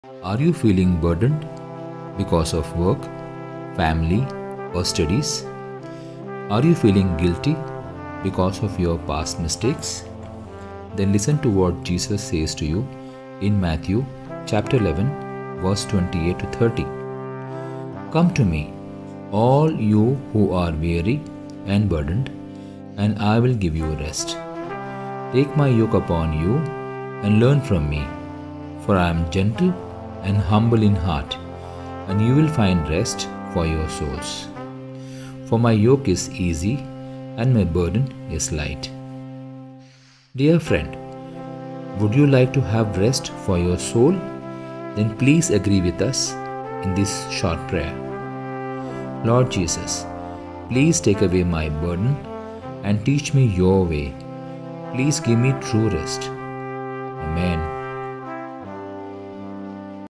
Are you feeling burdened because of work, family, or studies? Are you feeling guilty because of your past mistakes? Then listen to what Jesus says to you in Matthew chapter 11, verse 28 to 30. Come to me, all you who are weary and burdened, and I will give you rest. Take my yoke upon you and learn from me, for I am gentle and humble in heart, and you will find rest for your souls. For my yoke is easy and my burden is light. Dear friend, would you like to have rest for your soul? Then please agree with us in this short prayer. Lord Jesus, please take away my burden and teach me your way. Please give me true rest. Amen.